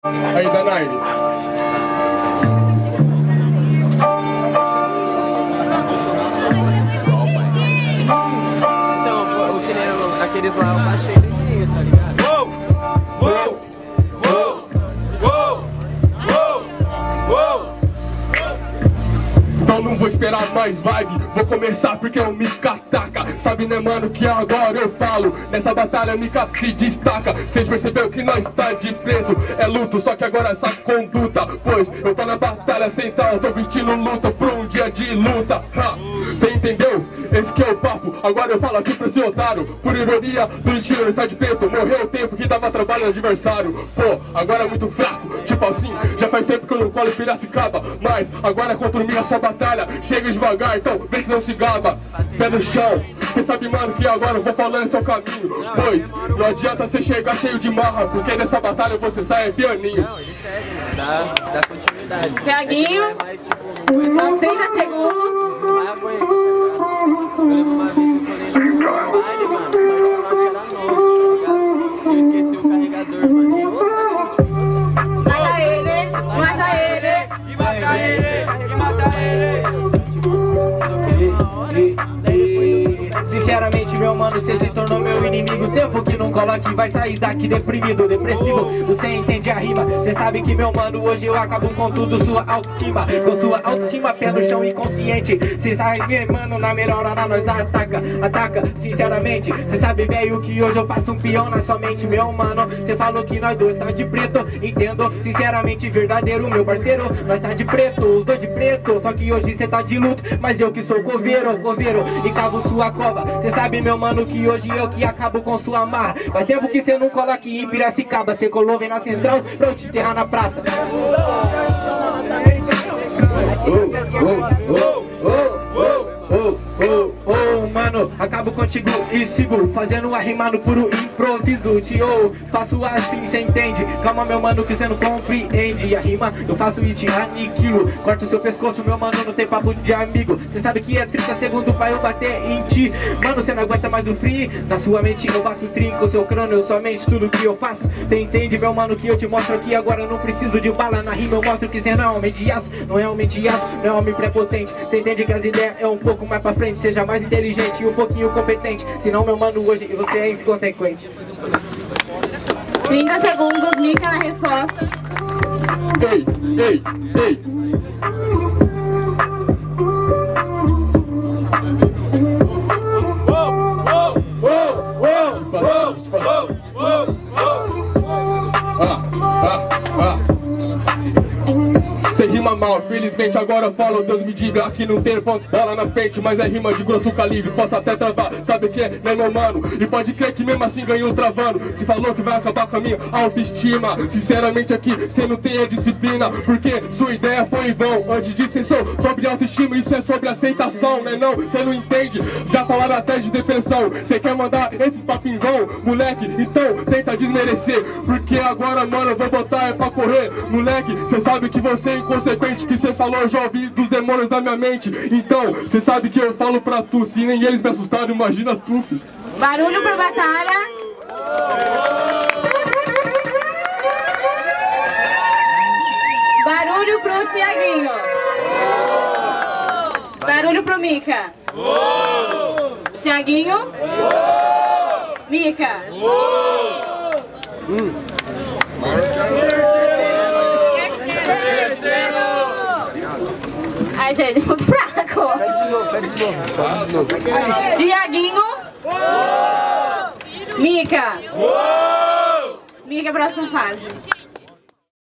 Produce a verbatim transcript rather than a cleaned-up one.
Aí, Danaides. Então, eu queria aqueles lá, eu baixei ele meio, tá ligado? Uou! Uou! Uou! Uou! Uou! Uou! Então não vou esperar mais vibe, vou começar porque o Mika ataca. Sabe né mano que agora eu falo, nessa batalha Mika se destaca. Cês percebeu que nós tá de preto, é luto, só que agora essa conduta. Pois eu tô na batalha central, tô vestindo luta pra um dia de luta. Cê entendeu? Esse que é o papo, agora eu falo aqui pra esse otário. Por ironia do destino ele tá de preto, morreu o tempo que dava trabalho no adversário. Pô, agora é muito fraco, tipo assim, já faz tempo que eu não colo em Piracicaba. Mas agora é contra o Mika sua batalha, chega devagar, então vê se não se gaba. Pé no chão, cê sabe mano que agora eu vou falando seu caminho. Pois não adianta cê chegar cheio de marra, porque nessa batalha você sai é pianinho. Não, ele segue, mano. Dá, dá continuidade. Thiaguinho, Mas, tipo, aos trinta segundos. vai aguenta, tá ligado? Eu lembro uma vez que eu escolhi ele no baile, mano. Só que o lote era novo, tá ligado? Eu esqueci o carregador, mano. E outro assim, tipo, Mata ele, mata ele. E mata ele! E mata ele! Sinceramente, meu mano, cê se tornou meu inimigo. Tempo que não cola aqui, vai sair daqui deprimido, depressivo. Você entende a rima, cê sabe que meu mano, hoje eu acabo com tudo, sua autoestima. Com sua autoestima, pé no chão inconsciente. Cê sabe, mano, na melhor hora nós ataca, ataca. Sinceramente, cê sabe, velho, que hoje eu faço um peão na sua mente, meu mano. Cê falou que nós dois tá de preto, entendo. Sinceramente, verdadeiro, meu parceiro, nós tá de preto, os dois de preto. Só que hoje cê tá de luto, mas eu que sou coveiro, coveiro, e cavo sua cova. Cê sabe, meu mano, que hoje eu que acabo com sua marra. Faz tempo que cê não cola aqui em Piracicaba. Cê colou, vem na central pra eu te enterrar na praça. Oh, oh, oh, oh, oh, oh, oh, mano, acabo contigo e sigo fazendo a rima no puro improviso. Tio, faço assim, cê entende? Calma, meu mano, que cê não compreende. A rima eu faço e te aniquilo. Corto seu pescoço, meu mano, não tem papo de amigo. Cê sabe que é trinta segundos pra eu bater em ti. Mano, cê não aguenta mais o free. Na sua mente eu bato trinco, seu crânio, sua mente, tudo que eu faço. Cê entende, meu mano, que eu te mostro aqui agora. Eu não preciso de bala na rima, eu mostro que cê não é homem de aço. Não é homem de aço, não é homem prepotente. Cê entende que as ideias é um pouco mais pra frente. Seja mais inteligente e um pouquinho competente. Senão, meu mano, hoje você é inconsequente. trinta segundos, Mika na resposta. Ei, ei, ei. Uou! Uou! Uou, uou, Uou! Uou! Uou! Uou! Ah, ah, ah. Cê rima mal, felizmente agora eu falo, Deus me diga. Aqui não tem ponto, bola na frente, mas é rima de grosso calibre. Posso até travar, sabe o que é, né meu mano? E pode crer que mesmo assim ganhou travando. Se falou que vai acabar com a minha autoestima, sinceramente aqui cê não tem a disciplina, porque sua ideia foi em vão. Antes disso cê sou sobre autoestima, isso é sobre aceitação, né não? Cê não entende, já falaram até de depressão. Cê quer mandar esses papos em vão, moleque? Então tenta desmerecer, porque agora mano eu vou botar é pra correr. Moleque, cê sabe que você é inconsequente, que cê falou eu já ouvi dos demônios da minha mente. Então, cê sabe que eu falo pra tu, se nem eles me assustaram, imagina tu, filho. Barulho pra batalha. Barulho pro Thiaguinho. Barulho pro Mika. Thiaguinho. Mika. Ai, gente, é muito fraco. Pede de novo, pede de novo. Pede de novo. Thiaguinho. Mika. Mika, próxima fase.